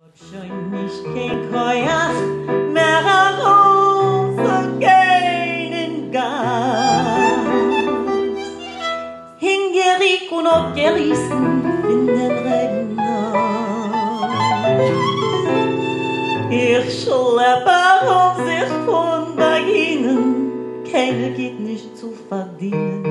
Schon nicht kein Koyach mehr herausgehen Gas. Hingerik und abgerissen in den Regner. Ich schleppe auf sich von Beginen, keiner geht nicht zu verdienen.